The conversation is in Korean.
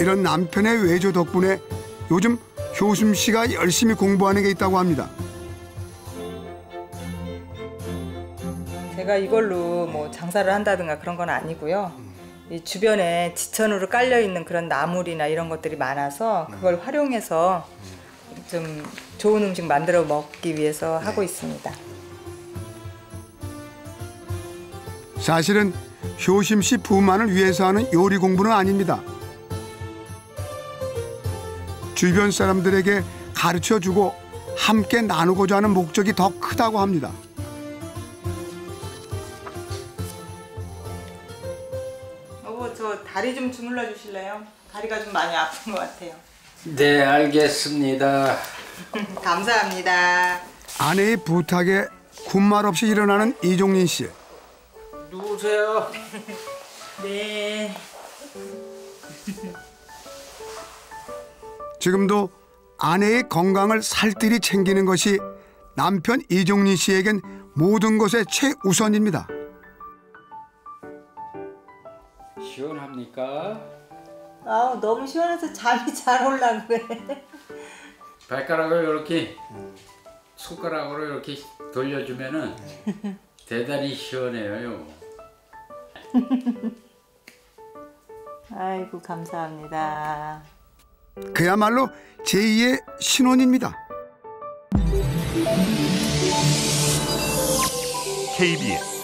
이런 남편의 외조 덕분에 요즘 효심 씨가 열심히 공부하는 게 있다고 합니다. 제가 이걸로 뭐 장사를 한다든가 그런 건 아니고요. 이 주변에 지천으로 깔려 있는 그런 나물이나 이런 것들이 많아서 그걸 활용해서 좀 좋은 음식 만들어 먹기 위해서 하고 있습니다. 사실은 효심 씨 부만을 위해서 하는 요리 공부는 아닙니다. 주변 사람들에게 가르쳐주고 함께 나누고자 하는 목적이 더 크다고 합니다. 여보, 저 다리 좀 주물러 주실래요? 다리가 좀 많이 아픈 것 같아요. 네, 알겠습니다. 감사합니다. 아내의 부탁에 군말 없이 일어나는 이종린 씨. 누구세요? 네. 지금도 아내의 건강을 살뜰히 챙기는 것이 남편 이종린 씨에겐 모든 것의 최우선입니다. 시원합니까? 아, 너무 시원해서 잠이 잘 올라 그래. 발가락을 이렇게 손가락으로 이렇게 돌려주면은 대단히 시원해요. 아이고, 감사합니다. 그야말로 제2의 신혼입니다. KBS